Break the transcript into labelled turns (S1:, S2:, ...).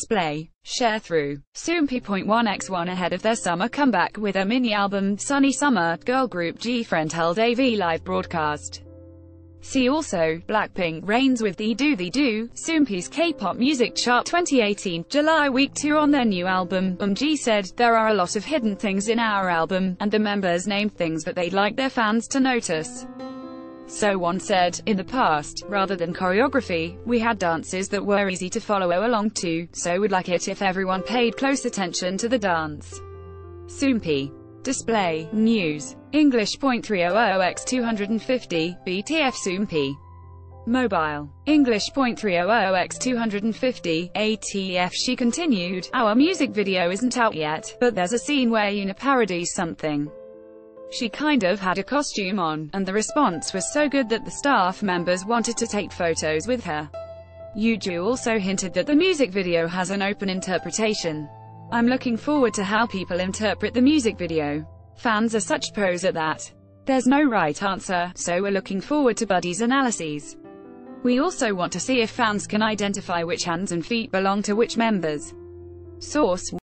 S1: display. Sharethrough. Soompi.1x1 ahead of their summer comeback with a mini-album, Sunny Summer, girl group GFRIEND held a live broadcast. See also, Blackpink reigns with the Do, Soompi's K-pop music chart 2018, July week 2 on their new album. G said, "There are a lot of hidden things in our album, and the members named things that they'd like their fans to notice." So one said, "In the past, rather than choreography, we had dances that were easy to follow along to, so we'd like it if everyone paid close attention to the dance." Soompi. Display. News. English.300x250, BTF Soompi. Mobile. English.300x250, ATF. She continued, "Our music video isn't out yet, but there's a scene where Yuna parodies something. She kind of had a costume on, and the response was so good that the staff members wanted to take photos with her." Yuju also hinted that the music video has an open interpretation. "I'm looking forward to how people interpret the music video. Fans are such pros at that. There's no right answer, so we're looking forward to Buddy's analyses. We also want to see if fans can identify which hands and feet belong to which members." Source.